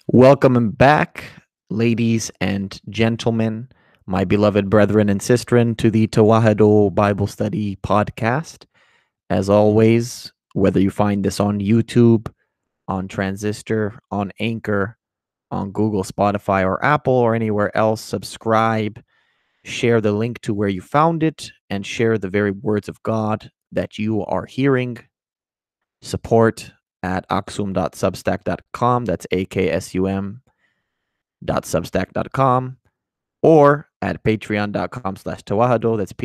Welcome back, ladies and gentlemen, my beloved brethren and sistren, to the Tewahido Bible Study Podcast. As always, whether you find this on YouTube, on Transistor, on Anchor, on Google, Spotify, or Apple, or anywhere else, subscribe, share the link to where you found it, and share the very words of God that you are hearing. Support at aksum.substack.com. That's aksum.substack.com, or at patreon.com/tewahido. That's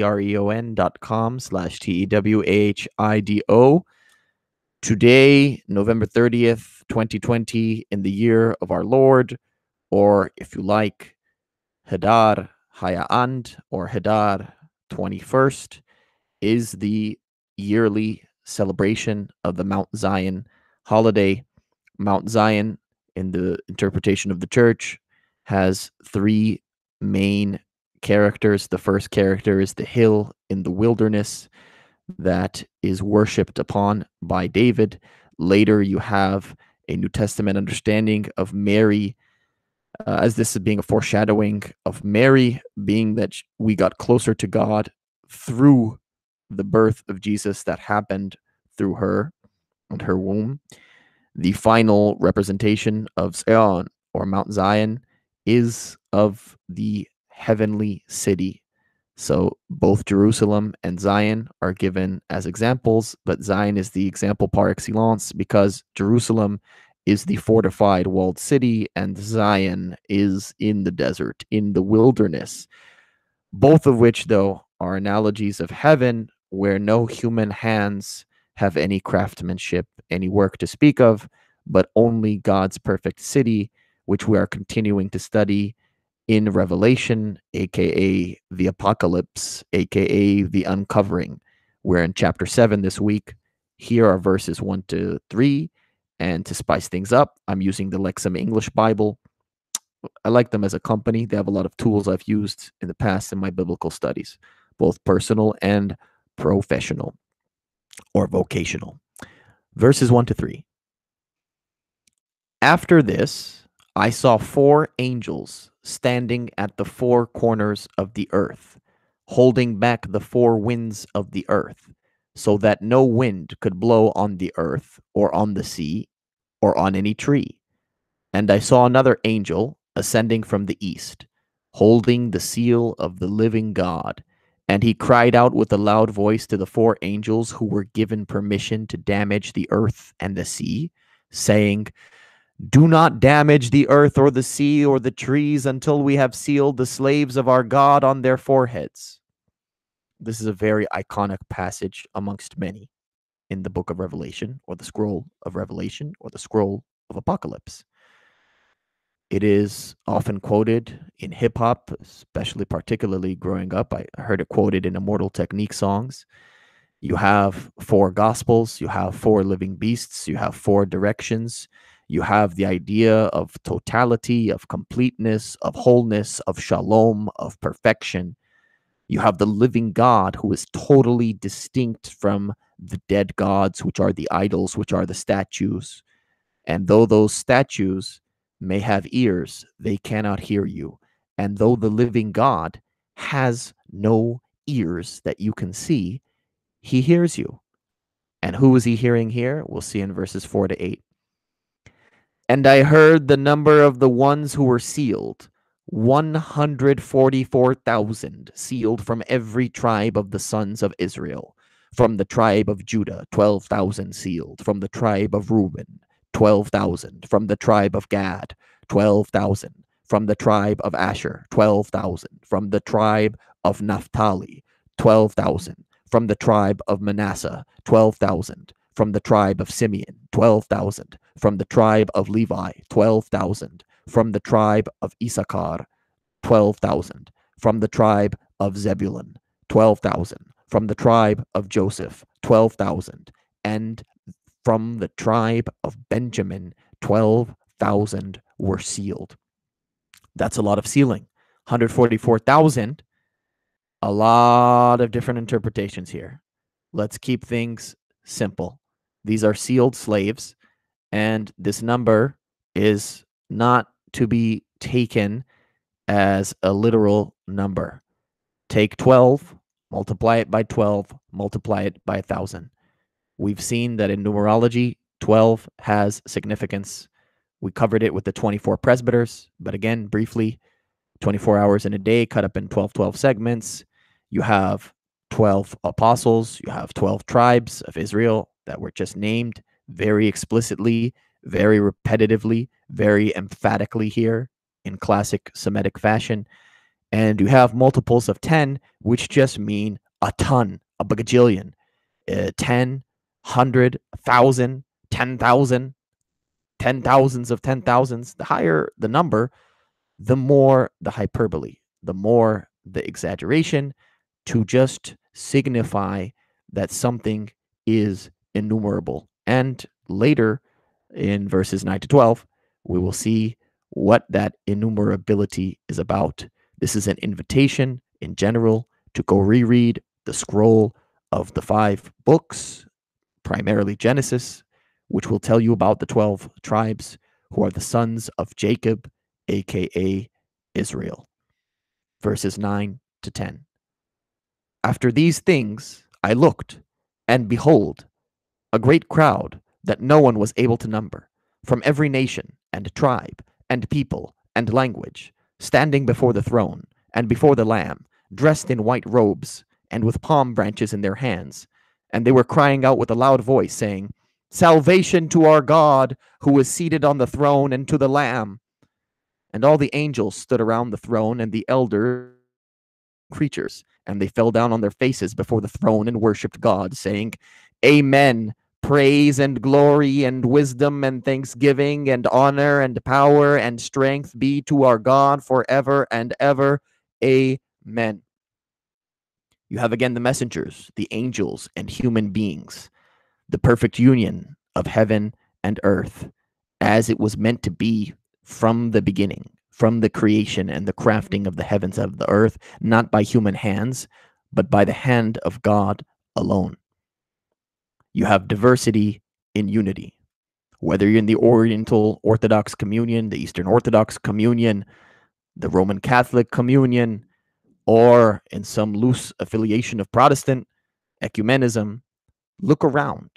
patreon.com/TEWAHIDO. Today, November 30th, 2020, in the year of our Lord, or if you like, Hadar Haya'and, or Hadar 21st, is the yearly celebration of the Mount Zion holiday. Mount Zion, in the interpretation of the church, has three main characters. The first character is the hill in the wilderness that is worshipped upon by David. Later, you have a New Testament understanding of Mary, as this is being a foreshadowing of Mary, being that we got closer to God through the birth of Jesus that happened through her and her womb. The final representation of Zion, or Mount Zion, is of the heavenly city. So both Jerusalem and Zion are given as examples, but Zion is the example par excellence because Jerusalem is the fortified walled city and Zion is in the desert, in the wilderness. Both of which, though, are analogies of heaven where no human hands have any craftsmanship, any work to speak of, but only God's perfect city, which we are continuing to study in Revelation, aka the Apocalypse, aka the Uncovering. We're in chapter 7 this week. Here are verses 1 to 3. And to spice things up, I'm using the Lexham English Bible. I like them as a company. They have a lot of tools I've used in the past in my biblical studies, both personal and professional or vocational. Verses 1 to 3. After this, I saw four angels standing at the four corners of the earth, holding back the four winds of the earth, so that no wind could blow on the earth, or on the sea, or on any tree. And I saw another angel ascending from the east, holding the seal of the living God. And he cried out with a loud voice to the four angels who were given permission to damage the earth and the sea, saying, "Do not damage the earth or the sea or the trees until we have sealed the slaves of our God on their foreheads." This is a very iconic passage amongst many in the book of Revelation, or the scroll of Revelation, or the scroll of Apocalypse. It is often quoted in hip hop, especially particularly growing up. I heard it quoted in Immortal Technique songs. You have four gospels, you have four living beasts, you have four directions, you have the idea of totality, of completeness, of wholeness, of shalom, of perfection. You have the living God who is totally distinct from the dead gods, which are the idols, which are the statues. And though those statues may have ears, they cannot hear you. And though the living God has no ears that you can see, he hears you. And who is he hearing here? We'll see in verses 4 to 8. And I heard the number of the ones who were sealed, 144,000, sealed from every tribe of the sons of Israel. From the tribe of Judah, 12,000 sealed. From the tribe of Reuben, 12,000. From the tribe of Gad, 12,000. From the tribe of Asher, 12,000. From the tribe of Naphtali, 12,000. From the tribe of Manasseh, 12,000. From the tribe of Simeon, 12,000. From the tribe of Levi, 12,000. From the tribe of Issachar, 12,000. From the tribe of Zebulun, 12,000. From the tribe of Joseph, 12,000. And from the tribe of Benjamin, 12,000 were sealed. That's a lot of sealing. 144,000, a lot of different interpretations here. Let's keep things simple. These are sealed slaves, and this number is not to be taken as a literal number. Take 12, multiply it by 12, multiply it by 1,000. We've seen that in numerology, 12 has significance. We covered it with the 24 presbyters, but again, briefly, 24 hours in a day cut up in 12 segments. You have 12 apostles, you have 12 tribes of Israel that were just named very explicitly, very repetitively, very emphatically here in classic Semitic fashion. And you have multiples of 10, which just mean a ton, a bagajillion, 10, 100, 1,000, 10,000, 10,000s of 10,000s. The higher the number, the more the hyperbole, the more the exaggeration to just signify that something is innumerable. And later in verses 9 to 12, we will see what that innumerability is about. This is an invitation in general to go reread the scroll of the 5 books, primarily Genesis, which will tell you about the 12 tribes who are the sons of Jacob, aka Israel. Verses 9 to 10. After these things I looked, and behold, a great crowd that no one was able to number, from every nation and tribe and people and language, standing before the throne and before the Lamb, dressed in white robes and with palm branches in their hands. And they were crying out with a loud voice, saying, Salvation to our God, who is seated on the throne, and to the Lamb. And all the angels stood around the throne, and the elders creatures, and they fell down on their faces before the throne and worshipped God, saying, Amen. Praise and glory and wisdom and thanksgiving and honor and power and strength be to our God forever and ever. Amen. You have again the messengers, the angels, and human beings, the perfect union of heaven and earth, as it was meant to be from the beginning, from the creation and the crafting of the heavens and of the earth, not by human hands, but by the hand of God alone. You have diversity in unity. Whether you're in the Oriental Orthodox Communion, the Eastern Orthodox Communion, the Roman Catholic Communion, or in some loose affiliation of Protestant ecumenism, look around.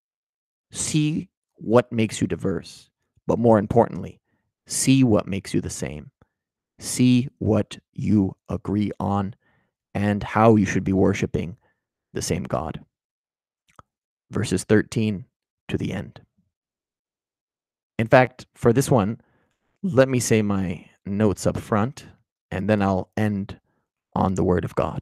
See what makes you diverse, but more importantly, see what makes you the same. See what you agree on and how you should be worshiping the same God. Verses 13 to the end. In fact, for this one, let me say my notes up front, and then I'll end on the word of God.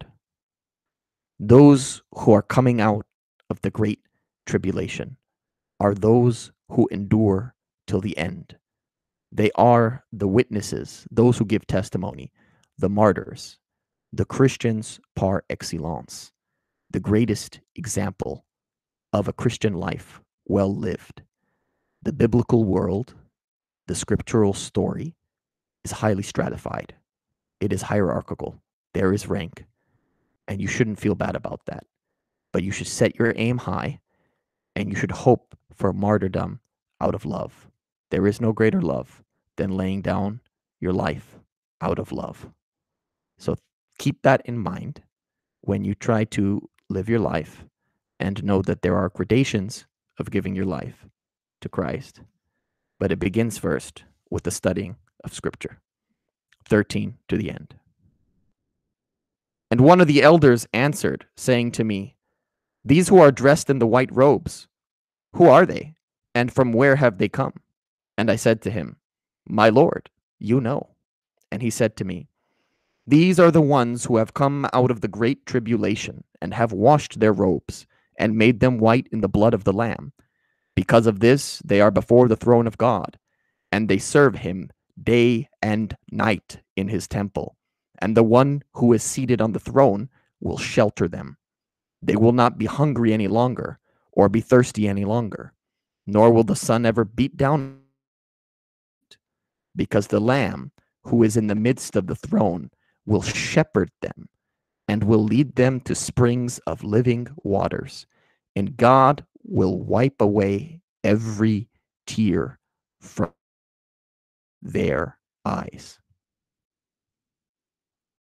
Those who are coming out of the great tribulation are those who endure till the end. They are the witnesses, those who give testimony, the martyrs, the Christians par excellence, the greatest example of a Christian life well lived. The biblical world, the scriptural story, is highly stratified. It is hierarchical. There is rank. And you shouldn't feel bad about that. But you should set your aim high, and you should hope for martyrdom out of love. There is no greater love than laying down your life out of love. So keep that in mind when you try to live your life, and know that there are gradations of giving your life to Christ. But it begins first with the studying of Scripture. 13 to the end. And one of the elders answered, saying to me, These who are dressed in the white robes, who are they? And from where have they come? And I said to him, My Lord, you know. And he said to me, These are the ones who have come out of the great tribulation, and have washed their robes, and made them white in the blood of the Lamb. Because of this, they are before the throne of God, and they serve him day and night in his temple. And the one who is seated on the throne will shelter them. They will not be hungry any longer, or be thirsty any longer, nor will the sun ever beat down, because the Lamb who is in the midst of the throne will shepherd them, and will lead them to springs of living waters. And God will wipe away every tear from their eyes.